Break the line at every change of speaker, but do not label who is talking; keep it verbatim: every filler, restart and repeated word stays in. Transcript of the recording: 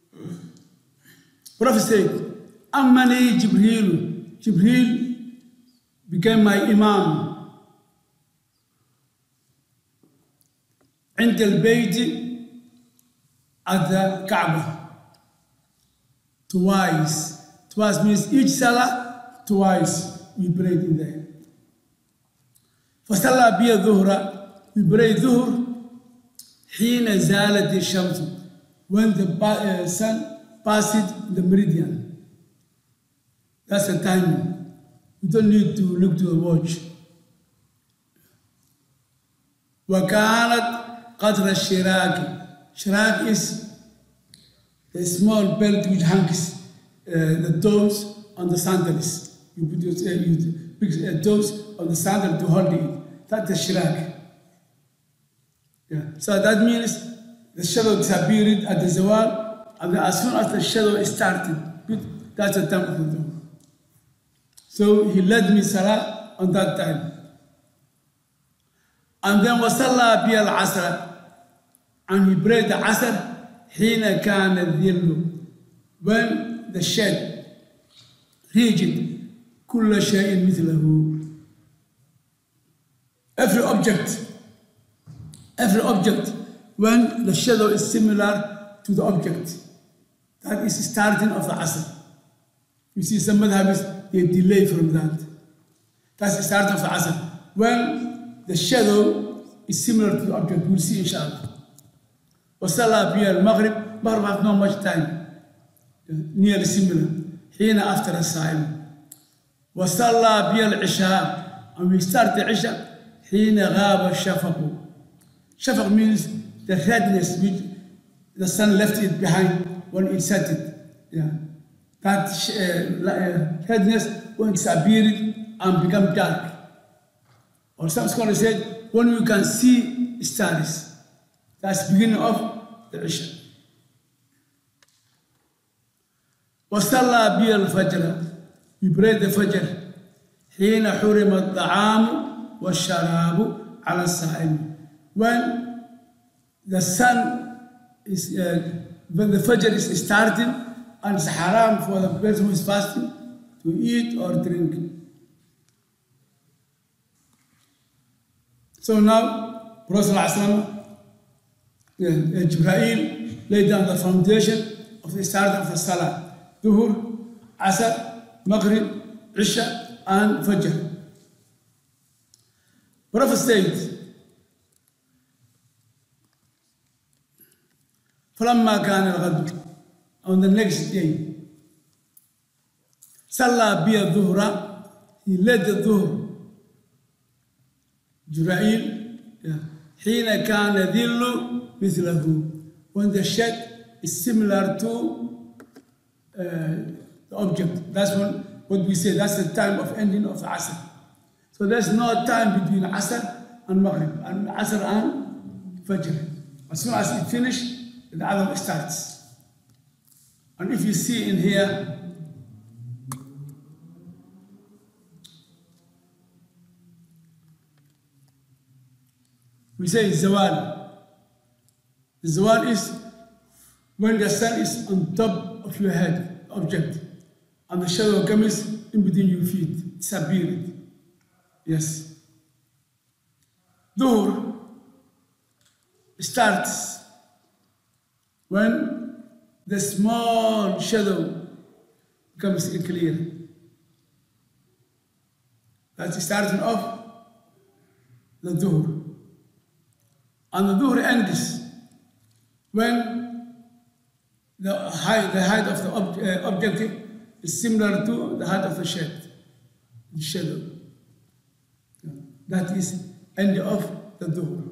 Prophet said, Amani Jibril, Jibril became my Imam. عند البيت at the Kaaba. Twice. Twice means each salah, twice we prayed in there. فصلى بي الظهر, we prayed ظهر حين زالت الشمس, when the uh, sun passed the meridian. That's the timing. We don't need to look to the watch. وكانت قدر الشراك. Shirak is the small belt which hangs uh, the toes on the sandals. You put your uh, you put your toes on the sandal to hold it. That's the shirak. Yeah. So that means the shadow disappeared at the zawal, and as soon as the shadow started, that's the time of the dawn. So he led me salah on that time. And then wasalla bi al-asr, and we prayed the asr حين كان الظل, when the shade reached كل شيء مثله. Every object, every object, when the shadow is similar to the object, that is starting of the asr. You see some madhabis, they delay from that. That's the start of the asr. When the shadow is similar to the object, we'll see inshallah. وصلى بي المغرب, Maghrib has not much time, nearly similar, حين after الصائم. وصلى بي العشاء, and we start the Isha حين غاب الشفق. Shafaq means the redness which the sun left it behind when it set it. Yeah. That uh, redness when it's disappeared and become dark. Or some scholars said when you can see stars. That's the beginning of the Isha. وصلى بي الفجر, we prayed the Fajr حين حرم الطعام والشراب على الصائم, when the sun is uh, when the Fajr is starting and it's haram for the person who is fasting to eat or drink. So now Prophet ﷺ, Yeah, Jibreel laid down the foundation of the start of the Salah. Dhuhr, Asr, Maghrib, Isha, and Fajr. Prophet said, فلما كان الغد, on the next day, صلى بي الظهر, he led the Dhuhr. Jibreel, yeah. حين كان ذل مثله, when the shade is similar to uh, the object. That's when, what we say, that's the time of ending of the Asr. So there's no time between Asr and Maghrib, and Asr and Fajr. As soon as it finishes, the Adhan starts. And if you see in here, we say Zawal. The Zawal is when the sun is on top of your head, object, and the shadow comes in between your feet, disappeared. Yes. Dhuhr starts when the small shadow becomes clear. That's the starting of the Dhuhr. And the Dhuhr ends when the height, the height of the ob uh, objective is similar to the height of the shade, the shadow. That is end of the Dhuhr.